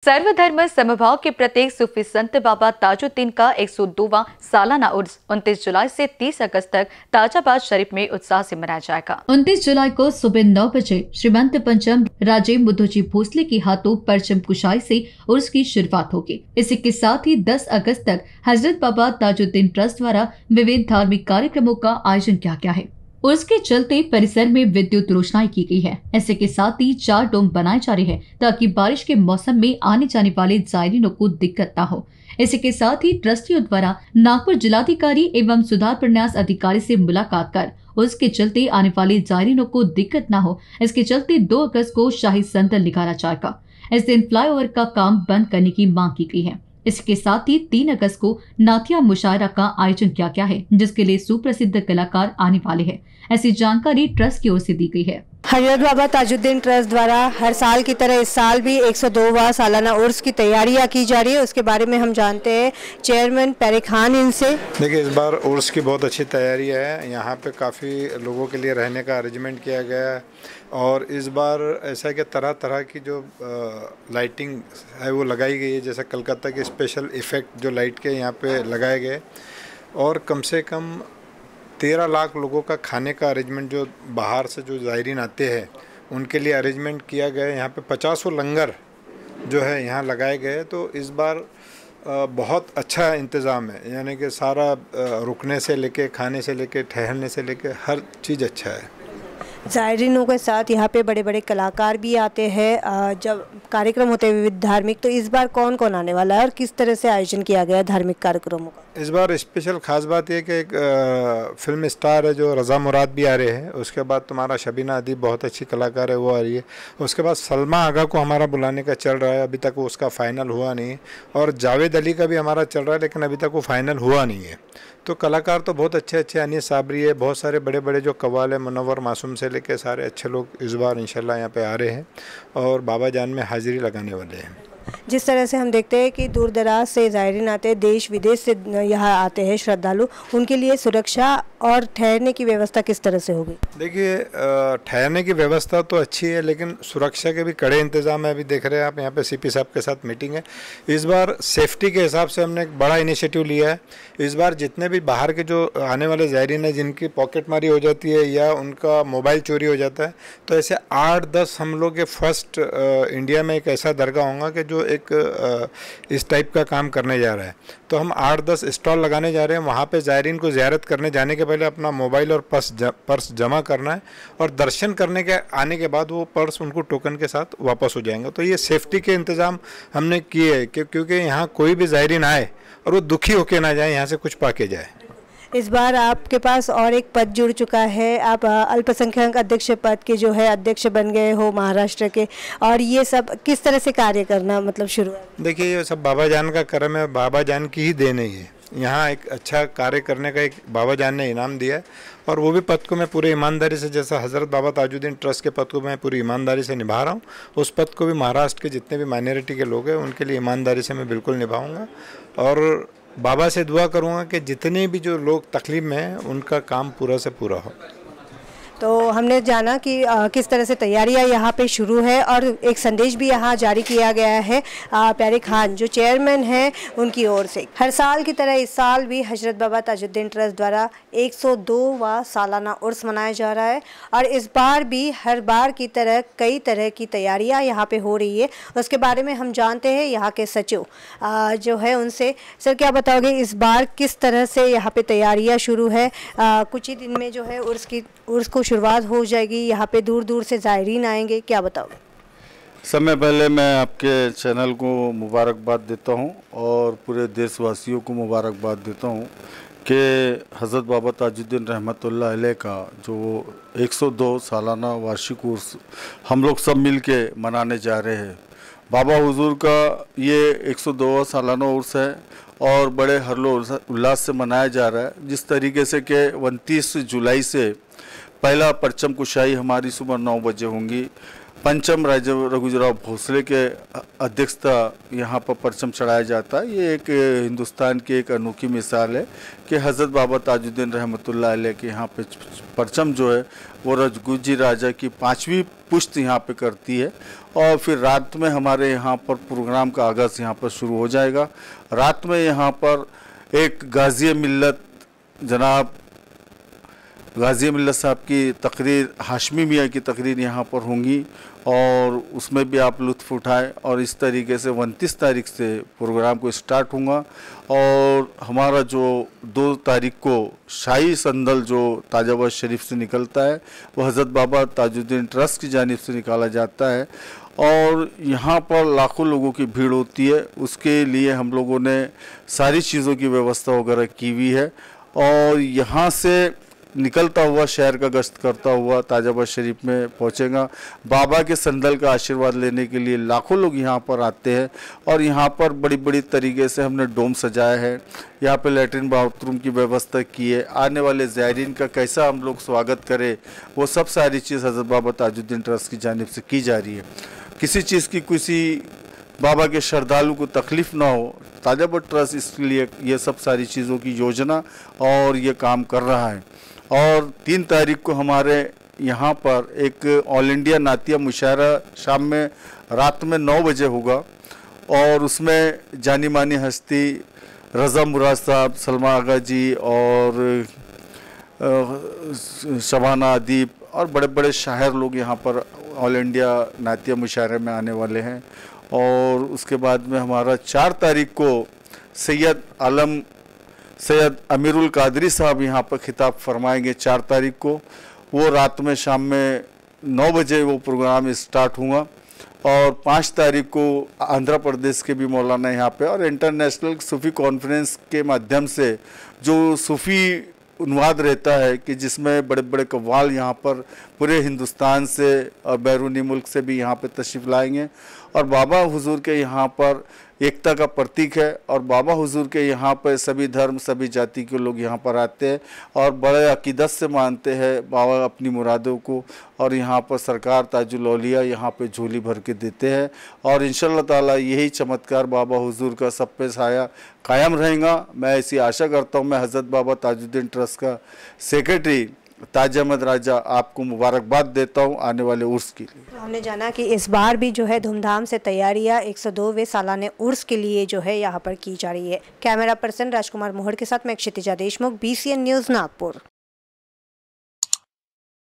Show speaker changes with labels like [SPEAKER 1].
[SPEAKER 1] सर्वधर्म समभाव के प्रतीक सूफी संत बाबा ताजुद्दीन का 102वां सालाना उर्स 29 जुलाई से 30 अगस्त तक ताजाबाद शरीफ में उत्साह से मनाया जाएगा। 29 जुलाई को सुबह 9 बजे श्रीमंत पंचम राजे मुद्धोजी भोसले के हाथों परचम कुशाई से उर्स की शुरुआत होगी। इसी के साथ ही 10 अगस्त तक हजरत बाबा ताजुद्दीन ट्रस्ट द्वारा विविध धार्मिक कार्यक्रमों का आयोजन किया गया है। उसके चलते परिसर में विद्युत रोशनाई की गई है। ऐसे के साथ ही 4 डोम बनाए जा रहे हैं ताकि बारिश के मौसम में आने जाने वाले जायरीनों को दिक्कत न हो। इसी के साथ ही ट्रस्टियों द्वारा नागपुर जिलाधिकारी एवं सुधार प्रन्यास अधिकारी से मुलाकात कर उसके चलते आने वाले जायरीनों को दिक्कत न हो, इसके चलते 2 अगस्त को शाही संदल निकाला जाएगा। इस दिन फ्लाईओवर का काम बंद करने की मांग की गई है। इसके साथ ही 3 अगस्त को नाथिया मुशायरा का आयोजन किया गया है, जिसके लिए सुप्रसिद्ध कलाकार आने वाले हैं। ऐसी जानकारी ट्रस्ट की ओर से दी गई है।
[SPEAKER 2] हजरत बाबा ताजुद्दीन ट्रस्ट द्वारा हर साल की तरह इस साल भी 102वां सालाना उर्स की तैयारियां की जा रही है। उसके बारे में हम जानते हैं चेयरमैन पैरे खान इनसे।
[SPEAKER 3] देखिए, इस बार उर्स की बहुत अच्छी तैयारी है। यहाँ पे काफ़ी लोगों के लिए रहने का अरेंजमेंट किया गया है और इस बार ऐसा है कि तरह तरह की जो लाइटिंग है वो लगाई गई है। जैसे कलकत्ता के स्पेशल इफ़ेक्ट जो लाइट के यहाँ पे लगाए गए और कम से कम 13 लाख लोगों का खाने का अरेंजमेंट जो बाहर से जो ज़ायरीन आते हैं उनके लिए अरेंजमेंट किया गया है। यहाँ पे 50 लंगर जो है यहाँ लगाए गए। तो इस बार बहुत अच्छा इंतज़ाम है, यानी कि सारा रुकने से लेके खाने से लेके ठहरने से लेके हर चीज़ अच्छा है।
[SPEAKER 2] ज़ायरीनों के साथ यहाँ पे बड़े बड़े कलाकार भी आते हैं जब कार्यक्रम होते हैं विविध धार्मिक। तो इस बार कौन कौन आने वाला है और किस तरह से आयोजन किया गया है धार्मिक कार्यक्रमों का?
[SPEAKER 3] इस बार स्पेशल ख़ास बात यह कि एक फिल्म स्टार है जो रज़ा मुराद भी आ रहे हैं। उसके बाद तुम्हारा शबीना अदीब बहुत अच्छी कलाकार है, वो आ रही है। उसके बाद सलमा आगा को हमारा बुलाने का चल रहा है, अभी तक वो उसका फ़ाइनल हुआ नहीं। और जावेद अली का भी हमारा चल रहा है, लेकिन अभी तक वो फ़ाइनल हुआ नहीं है। तो कलाकार तो बहुत अच्छे अच्छे, अनीस साबरी है, बहुत सारे बड़े बड़े जो कव्वाल है, मुनव्वर मासूम से लेके सारे अच्छे लोग इस बार इंशाल्लाह यहाँ पे आ रहे हैं और बाबा जान में हाज़िरी लगाने वाले हैं।
[SPEAKER 2] जिस तरह से हम देखते हैं कि दूर दराज से ज़ायरीन आते हैं, देश विदेश से यहाँ आते हैं श्रद्धालु, उनके लिए सुरक्षा और ठहरने की व्यवस्था किस तरह से होगी?
[SPEAKER 3] देखिए, ठहरने की व्यवस्था तो अच्छी है, लेकिन सुरक्षा के भी कड़े इंतज़ाम है। अभी देख रहे हैं आप, यहाँ पे सीपी साहब के साथ मीटिंग है। इस बार सेफ्टी के हिसाब से हमने एक बड़ा इनिशिएटिव लिया है। इस बार जितने भी बाहर के जो आने वाले ज़ायरीन हैं जिनकी पॉकेट मारी हो जाती है या उनका मोबाइल चोरी हो जाता है, तो ऐसे 8-10 हम लोग के फर्स्ट इंडिया में एक ऐसा दरगाह होगा कि जो एक इस टाइप का काम करने जा रहा है। तो हम 8-10 स्टॉल लगाने जा रहे हैं। वहाँ पे ज़ायरीन को ज़ियारत करने जाने के पहले अपना मोबाइल और पर्स जमा करना है और दर्शन करने के आने के बाद वो पर्स उनको टोकन के साथ वापस हो जाएंगे। तो ये सेफ्टी के इंतज़ाम हमने किए हैं क्योंकि यहाँ कोई भी ज़ायरीन आए और वो दुखी होके ना जाए, यहाँ से कुछ पा के जाए।
[SPEAKER 2] इस बार आपके पास और एक पद जुड़ चुका है, आप अल्पसंख्यक अध्यक्ष पद के जो है अध्यक्ष बन गए हो महाराष्ट्र के, और ये सब किस तरह से कार्य करना मतलब शुरू है?
[SPEAKER 3] देखिए, ये सब बाबा जान का कर्म है, बाबा जान की ही देन है ये। यहाँ एक अच्छा कार्य करने का एक बाबा जान ने इनाम दिया है और वो भी पद को मैं पूरी ईमानदारी से, जैसा हज़रत बाबा ताजुद्दीन ट्रस्ट के पद को मैं पूरी ईमानदारी से निभा रहा हूँ, उस पद को भी महाराष्ट्र के जितने भी माइनॉरिटी के लोग हैं उनके लिए ईमानदारी से मैं बिल्कुल निभाऊँगा और बाबा से दुआ करूँगा कि जितने भी जो लोग तकलीफ में हैं उनका काम पूरा से पूरा हो।
[SPEAKER 2] तो हमने जाना कि किस तरह से तैयारियां यहाँ पे शुरू है और एक संदेश भी यहाँ जारी किया गया है प्यारे खान जो चेयरमैन हैं उनकी ओर से। हर साल की तरह इस साल भी हजरत बाबा ताजुद्दीन ट्रस्ट द्वारा 102वां सालाना उर्स मनाया जा रहा है और इस बार भी हर बार की तरह कई तरह की तैयारियां यहाँ पे हो रही है। उसके बारे में हम जानते हैं यहाँ के सचिव जो है उनसे। सर, क्या बताओगे इस बार किस तरह से यहाँ पे तैयारियाँ शुरू है? कुछ ही दिन में जो है उर्स को शुरुआत हो जाएगी, यहाँ पे दूर दूर से ज़ायरीन आएंगे, क्या बताओगे?
[SPEAKER 4] समय पहले मैं आपके चैनल को मुबारकबाद देता हूँ और पूरे देशवासियों को मुबारकबाद देता हूँ कि हज़रत बाबा ताजुद्दीन रहमतुल्लाह अलैह का जो 102 सालाना वार्षिक उर्स हम लोग सब मिल के मनाने जा रहे हैं। बाबा हुजूर का ये 102वां सालाना उर्स है और बड़े हर्षोल्लास से मनाया जा रहा है। जिस तरीके से कि 29 जुलाई से पहला परचम कुशाई हमारी सुबह 9 बजे होंगी, पंचम राजा रघुजीराव भोसले के अध्यक्षता यहाँ पर परचम चढ़ाया जाता है। ये एक हिंदुस्तान की एक अनोखी मिसाल है कि हज़रत बाबा ताजुद्दीन रहमतुल्लाह अलैह के यहाँ पे परचम जो है वो रघुजी राजा की 5वीं पुश्त यहाँ पे करती है। और फिर रात में हमारे यहाँ पर प्रोग्राम का आगाज़ यहाँ पर शुरू हो जाएगा। रात में यहाँ पर एक गाज़ी मिल्लत जनाब गाज़ी मिल्लत साहब की तकरीर, हाशमी मियाँ की तकरीर यहाँ पर होंगी और उसमें भी आप लुत्फ़ उठाएं। और इस तरीके से 29 तारीख से प्रोग्राम को स्टार्ट होगा। और हमारा जो 2 तारीख को शाही संदल जो ताजाबाद शरीफ से निकलता है वो हज़रत बाबा ताजुद्दीन ट्रस्ट की जानिब से निकाला जाता है और यहाँ पर लाखों लोगों की भीड़ होती है। उसके लिए हम लोगों ने सारी चीज़ों की व्यवस्था वगैरह की हुई है। और यहाँ से निकलता हुआ शहर का गश्त करता हुआ ताजाबाद शरीफ में पहुँचेगा। बाबा के संदल का आशीर्वाद लेने के लिए लाखों लोग यहाँ पर आते हैं। और यहाँ पर बड़ी बड़ी तरीके से हमने डोम सजाया है। यहाँ पे लैट्रिन बाथरूम की व्यवस्था की है। आने वाले ज़ायरीन का कैसा हम लोग स्वागत करें वो सब सारी चीज़ हज़रत बाबा ताजुद्दीन ट्रस्ट की जानिब से की जा रही है। किसी चीज़ की किसी बाबा के श्रद्धालु को तकलीफ़ ना हो, ताजाबाद ट्रस्ट इसलिए ये सब सारी चीज़ों की योजना और ये काम कर रहा है। और 3 तारीख को हमारे यहाँ पर एक ऑल इंडिया नातिया मुशायरा शाम में रात में 9 बजे होगा और उसमें जानी मानी हस्ती रज़ा मुराद साहब, सलमा आगा जी और शबाना अदीब और बड़े बड़े शायर लोग यहाँ पर ऑल इंडिया नातिया मुशायरे में आने वाले हैं। और उसके बाद में हमारा 4 तारीख को सैयद अमीरुल कादरी साहब यहाँ पर खिताब फरमाएंगे। 4 तारीख को वो रात में शाम में 9 बजे वो प्रोग्राम स्टार्ट हुआ। और 5 तारीख को आंध्र प्रदेश के भी मौलाना यहाँ पे और इंटरनेशनल सूफ़ी कॉन्फ्रेंस के माध्यम से जो सूफ़ी उन्वाद रहता है कि जिसमें बड़े बड़े कव्वाल यहाँ पर पूरे हिंदुस्तान से और बैरूनी मुल्क से भी यहाँ पे तशरीफ़ लाएंगे। और बाबा हुजूर के यहाँ पर एकता का प्रतीक है और बाबा हुजूर के यहाँ पर सभी धर्म सभी जाति के लोग यहाँ पर आते हैं और बड़े अकीदत से मानते हैं बाबा अपनी मुरादों को। और यहाँ पर सरकार ताजुल औलिया यहाँ पे झोली भर के देते हैं। और इंशाअल्लाह ताला यही चमत्कार बाबा हुजूर का सब पे साया कायम रहेगा। मैं ऐसी आशा करता हूँ। मैं हज़रत बाबा ताजुद्दीन ट्रस्ट का सेक्रेटरी ताज अहमद राजा आपको मुबारकबाद देता हूँ आने वाले उर्स के लिए।
[SPEAKER 2] हमने जाना कि इस बार भी जो है धूमधाम से तैयारियां 102वें सालाने उर्स के लिए जो है यहाँ पर की जा रही है। कैमरा पर्सन राजकुमार मोहर के साथ मैं क्षितिजा देशमुख, BCN न्यूज़ नागपुर।